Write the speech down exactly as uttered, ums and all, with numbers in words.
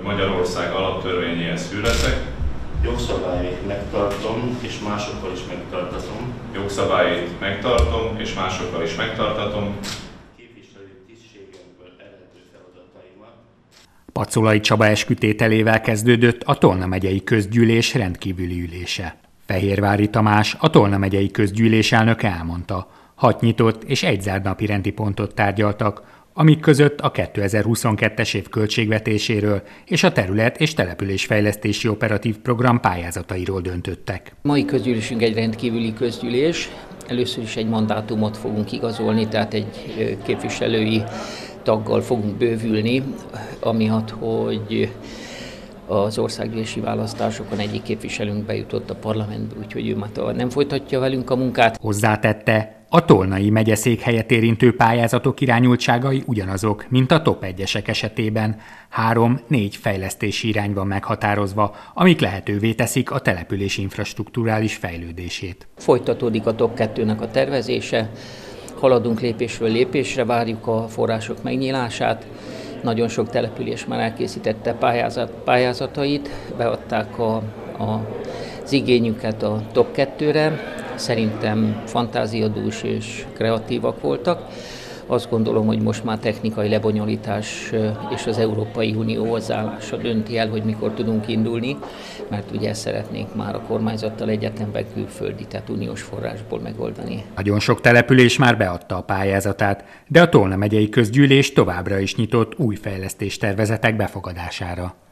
Magyarország alaptörvényéhez hű leszek. Jogszabályait megtartom, és másokkal is megtartatom. Jogszabályait megtartom, és másokkal is megtartatom. Képviselő tisztségemből eredő feladataimat. Paczolai Csaba eskütételével kezdődött a Tolna megyei közgyűlés rendkívüli ülése. Fehérvári Tamás, a Tolna megyei közgyűlés elnöke elmondta, hat nyitott és egy zárt napirendi pontot tárgyaltak, amik között a kétezer-huszonkettes év költségvetéséről és a terület- és településfejlesztési operatív program pályázatairól döntöttek. Mai közgyűlésünk egy rendkívüli közgyűlés. Először is egy mandátumot fogunk igazolni, tehát egy képviselői taggal fogunk bővülni, amiatt, hogy az országgyűlési választásokon egyik képviselőnk bejutott a parlamentbe, úgyhogy ő már nem folytatja velünk a munkát. Hozzátette, a Tolnai megyeszékhelyet érintő pályázatok irányultságai ugyanazok, mint a top egyesek esetében. Három-négy fejlesztési irány van meghatározva, amik lehetővé teszik a település infrastrukturális fejlődését. Folytatódik a top kettőnek a tervezése, haladunk lépésről lépésre, várjuk a források megnyílását. Nagyon sok település már elkészítette pályázat, pályázatait, beadták a, a, az igényüket a top kettőre. Szerintem fantáziadús és kreatívak voltak. Azt gondolom, hogy most már technikai lebonyolítás és az Európai Unió hozzáállása dönti el, hogy mikor tudunk indulni, mert ugye ezt szeretnénk már a kormányzattal egyetemben külföldi, tehát uniós forrásból megoldani. Nagyon sok település már beadta a pályázatát, de a Tolna megyei közgyűlés továbbra is nyitott új fejlesztéstervezetek befogadására.